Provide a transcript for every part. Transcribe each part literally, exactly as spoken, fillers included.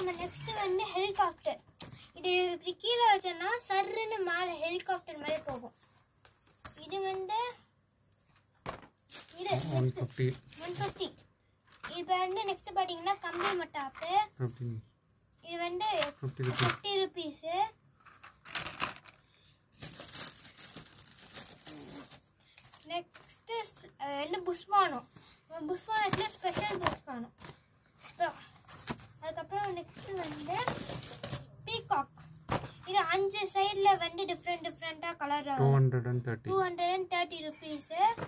நம்ம நெக்ஸ்ட் வந்து ஹெலிகாப்டர். இது இப்படி கீழே வச்சோம்னா சர்ன்னு மேலே ஹெலிகாப்டர் மேலே போகும். இது வந்து இது one fifty. one fifty. இப்போ வந்து நெக்ஸ்ட் பார்த்தீங்கன்னா கம்பி மட்டாப்பு. இது வந்து fifty rupees. நெக்ஸ்ட் வந்து புஷ்வானம். புஷ்வானத்தில் ஸ்பெஷல் புஷ்வானம். அதுக்கப்புறம் நெக்ஸ்ட் வந்து பீகாக். இது அஞ்சு சைடில் வந்து டிஃப்ரெண்ட் டிஃப்ரெண்ட்டாக colour two thirty. two thirty rupees.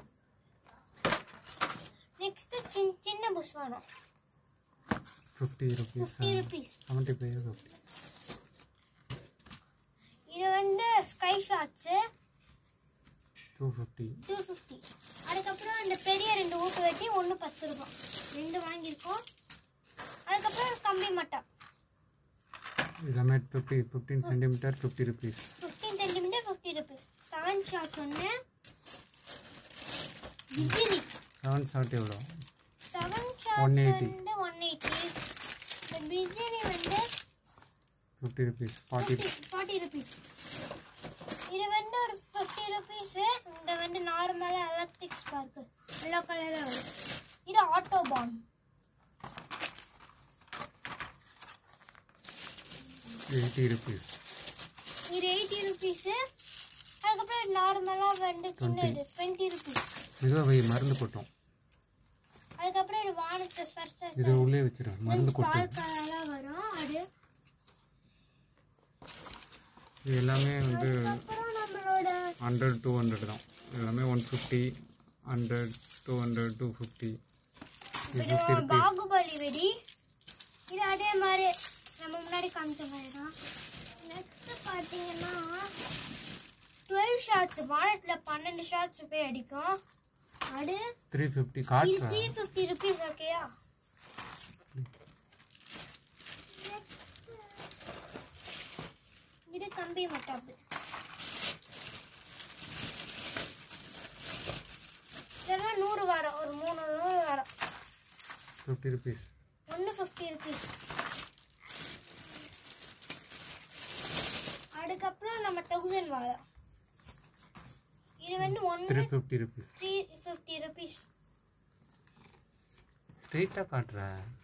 Next சின்ன சின்ன புஷ்வானம் fifty rupees. fifty rupees. seventy-five fifty. இது வந்து sky shots two fifty. two fifty. அதுக்கப்புறம் இந்த பெரிய ரெண்டு ஊட்டு வெட்டி ஒன்று பத்து ரூபாய் ரெண்டு வாங்கியிருக்கோம். அதுக்கப்புறம் கம்பி மட்டா எல்லாமே fifty fifteen centimetre fifty rupees. fifteen centimetre fifty rupees. seven shots ஒன்று. பிஜிலி seven shot எவ்வளோ? seven ஷாட்ஸ் வந்து one eighty. இந்த பிஜிலி வந்து fifty rupees. forty forty rupees. இது வந்து ஒரு fifty rupees. இந்த வந்து நார்மலா எலக்ட்ரிக் ஸ்பார்க்கர் எல்லா கலர்ல வரும். இது ஆட்டோ பாம் eighty rupees. இது eighty rupees. அதுக்கப்புறம் நார்மலா வந்து சின்னது twenty rupees. இது வை மருந்து கொட்டும். அதுக்கப்புறம் இது வானத்தை சர்ச்ச இது உள்ளே வச்சிரு மருந்து கொட்டும். ஸ்பார்க்கர்லாம் வரும். அது இது எல்லாமே வந்து அப்புறம் நம்மளோட one hundred two hundred தான். எல்லாமே one fifty one hundred two hundred two fifty. இது பாகுபலி வெடி. இது அதே மாதிரி நம்ம முன்னாடி காமிச்ச மாதிரி தான். நெக்ஸ்ட் பார்த்தீங்கன்னா twelve ஷாட்ஸ். வானத்தில் பன்னெண்டு ஷாட்ஸ் போய் அடிக்கும். அது three fifty காட்றா. three fifty rupees. ஓகேயா? இது கம்பி மட்டாப்பு. இதெல்லாம் நூறு வாரம். ஒரு மூணு நூறு வாரம் fifty rupees. ஒன்று fifty rupees. அதுக்கப்புறம் நம்ம தௌசண்ட் வாரம். இது வந்து ஒன்று three fifty rupees. three fifty rupees. ஸ்ட்ரைட்டா காட்றா.